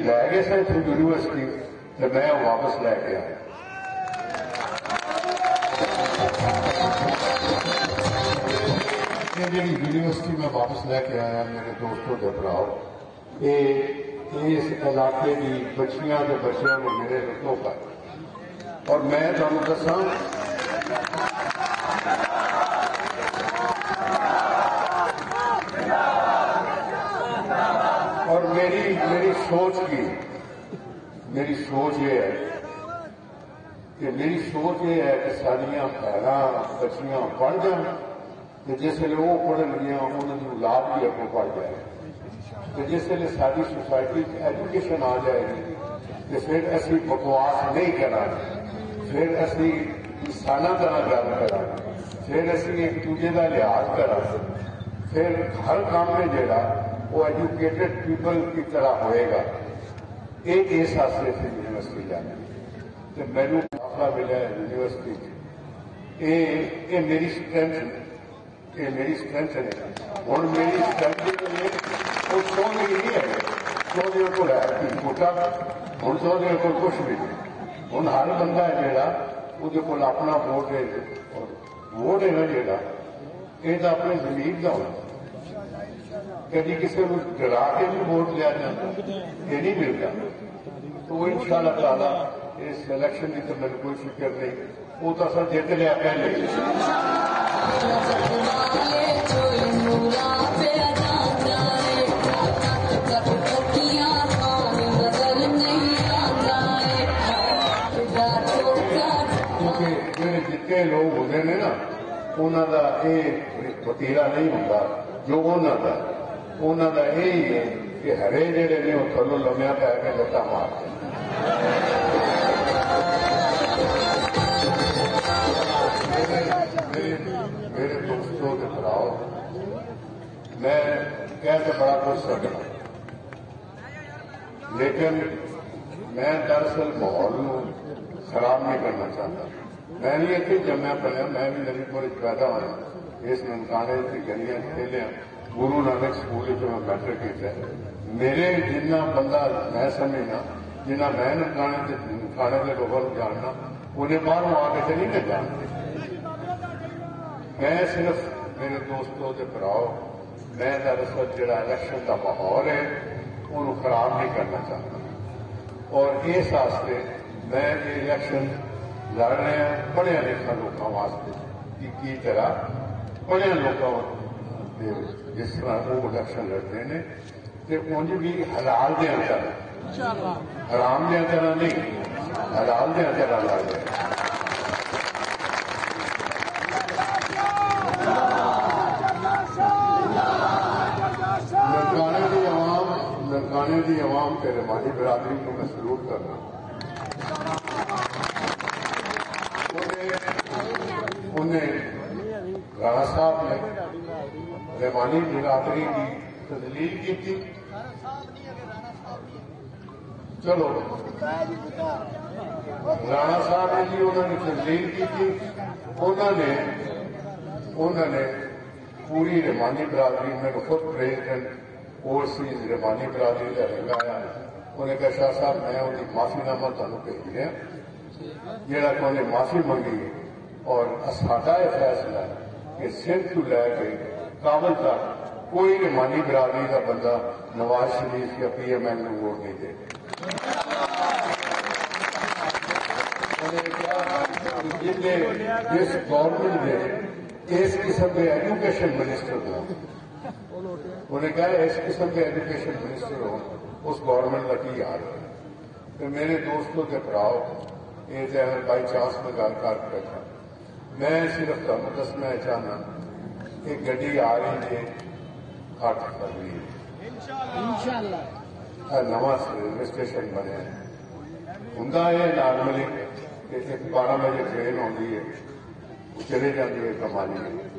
لے گئے سن اتوں یونیورسٹی تو میں واپس لے کے آیا. یہ جی یونیورسٹی میں واپس لے کے آیا میرے دوستوں کے بھراؤ اس علاقے کی بچیاں کے بچیاں کو میرے لطوں پر. اور میں تمہیں دساں اور میری سوچ یہ ہے کہ ساریاں بہناں بچیاں پڑھ جان جس ویلے وہ پڑھن گیا انہوں کی اولاد بھی اگوں پڑھ جائے تو جس ویلے ساری سوسائٹی ایجوکیشن آ جائے گی تو پھر اسی بکواس نہیں کریں گے پھر اسی انسانوں طرح گل کریں پھر اسی ایک دوسرے کا لحاظ کریں پھر ہر کام میں جڑا وہ ایجوکیٹڈ پیپل کی طرح ہوئے گا. ایک اس حاصل سے یونیورسٹی جانے تو مینو داخلہ ملا ہے یونیورسٹی یہ میری اسٹرینتھ ہے ہوں میری اسٹرینتھ وہ چودھری نہیں ہے چودھری کو ہے چھوٹا ہوں چودھری کو کچھ بھی نہیں. ہوں ہر بندہ ہے جا وہ اپنا ووٹ ہے اور ووٹ ہے نا جا یہ تو اپنے زمین کا ہونا. کبھی کسی کو ڈرا کے بھی ووٹ لیا جاتا یہ نہیں ملتا. تو وہ ان شاء اللہ تعالیٰ اس الیکشن کی تو میرے کوئی فکر نہیں وہ تو اصل جیت لیا پہلے. کیونکہ جڑے جتنے لوگ ہوتے ہیں نا انہوں کا یہ وتیرا نہیں ہوتا جو انہوں کا یہی ہے کہ ہرے جڑے نے وہ تھلو لمیا پی کے لتا مارتے. میرے دوستوں کے بھراؤ میں کہہ کے بڑا کچھ سکتا لیکن میں دراصل ماحول خراب نہیں کرنا چاہتا. میں نہیں اتنے جمیا پڑیا میں بھی نوی پور پیدا ہوا اس نمکانے کی گلیاں کھیلیا گرو نانک سکول میں میٹرک کیا. میرے جنہ بندہ میں سمجھنا جنہ میں نمکانے کے لوگوں کو جاننا انہیں باہر آ کے چلی نہ جانتے. میں صرف میرے دوستوں کے بھراؤ میں دراصل جڑا الیکشن کا ماحول ہے انہوں خراب نہیں کرنا چاہتا اور اس واسطے میں یہ الیکشن لڑ رہے ہیں پڑھیا لکھا لوگوں واسطے کی طرح پڑھیا لوگوں جس طرح وہ الیکشن لڑتے ہیں تو انج بھی حلال دیا طرح حرام دیا طرح نہیں حلال دیا طرح لڑ رہے ہیں. ننکانے کی عوام تے رحمانی برادری کو میں سلوٹ کرنا. انہیں رانا صاحب نے رحمانی برادری کی تدلیل کی تھی. چلو رانا صاحب نے جی انہوں نے تدلیل کی تھی. انہوں نے پوری رحمانی برادری میں خود پریزیڈنٹ اوورسیز رحمانی برادری کا لگایا. انہیں کہا شاہ صاحب میں ان کی معافی نامہ تمہیں بھیج رہا جہاں کہ انہیں معافی منگی اور ساڈا یہ فیصلہ ہے کہ سندھ کو لے کے کابل تک کوئی رحمانی برادری کا بندہ نواز شریف یا پی ایم ایل کو ووٹ نہیں دے. جس گورنمنٹ نے اس قسم کے ایجوکیشن منسٹر ہو انہیں کہا اس قسم کے ایجوکیشن منسٹر ہو اس گورنمنٹ کا کی حال ہے. تو میرے دوستوں کے بھراؤ یہ چاہے بائی چانس میں گل کر بیٹھا میں صرف تمہیں دسنا چاہنا کہ گڈی آ رہی ہے 8 فروری نواں ریلوے اسٹیشن بنیا ہوں یہ نارملی کہ 12 بجے ٹرین آتی ہے چلے جاتی ہے کمالی